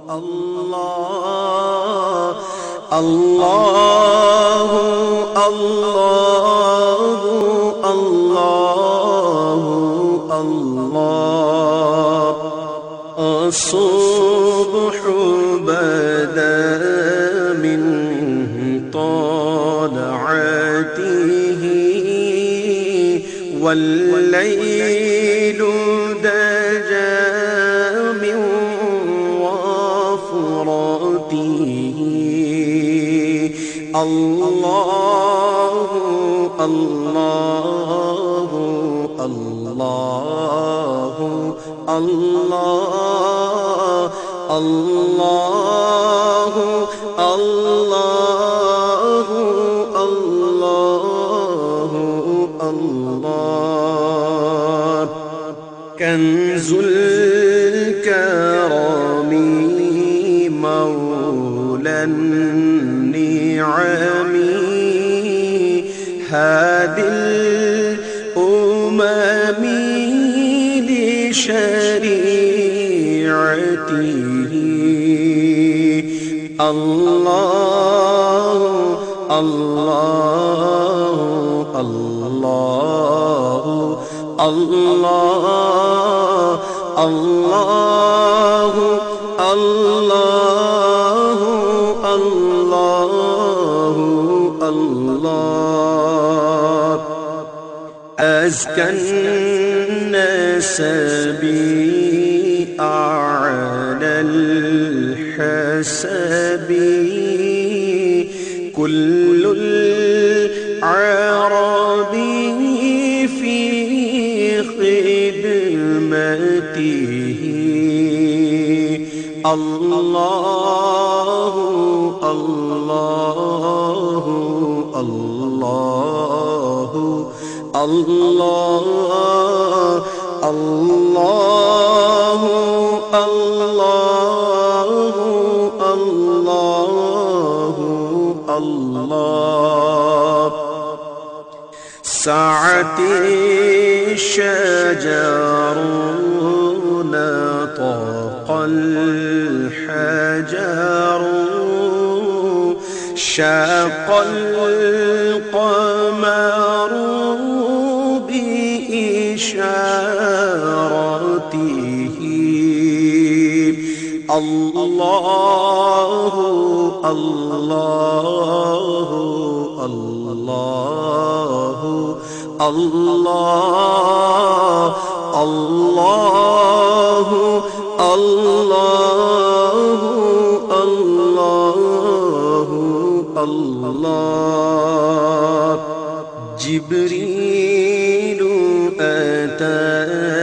الله الله الله الله الله الصبح بدا من طلعته والليل دجى من وفرته الله الله الله الله الله الله الله الله كنز الكرم مولى النعم هادي الأمم لشريعته الله الله الله الله الله الله الله الله أزكى النسب أعلى الحسب كل العرب في خدمته الله الله الله الله الله الله الله الله سعت الشجر نطق الحجر شاق القمر بإشارته الله الله الله الله الله الله الله الله جبريل أتى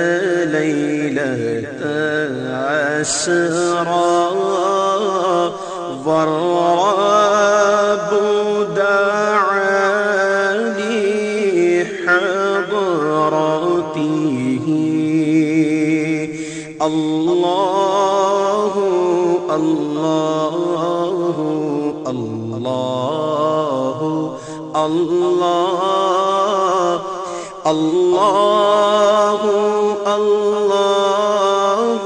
ليلة عسرى ضراب دعا لحضرته الله الله الله الله الله الله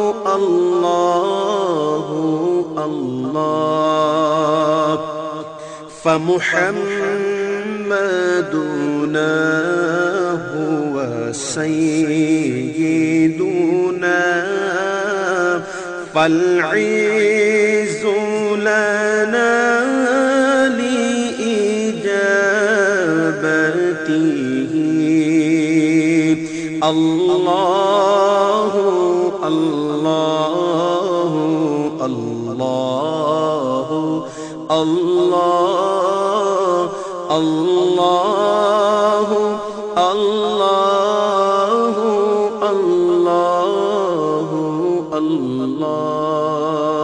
الله الله فمحمدنا هو سيدنا فالعز لنا لإجابته الله الله الله الله الله الله الله الله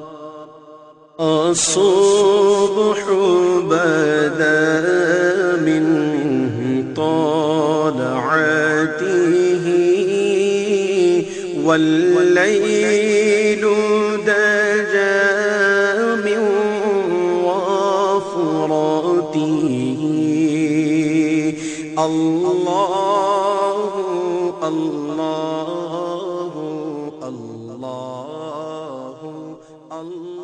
الصبح بدا من طلعته والليل دجى من وفرته الله الله الله الله